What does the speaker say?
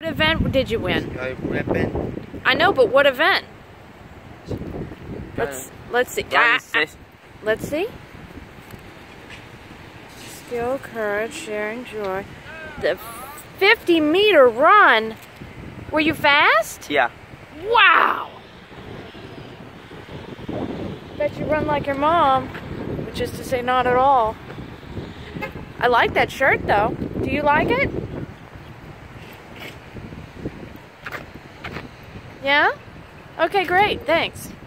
event did you win? Sky ribbon. I know, but what event? Let's see. Let's see. Skill, courage, sharing joy. The 50-meter run. Were you fast? Yeah. Wow. Bet you run like your mom, which is to say not at all. I like that shirt though. Do you like it? Yeah? Okay, great. Thanks.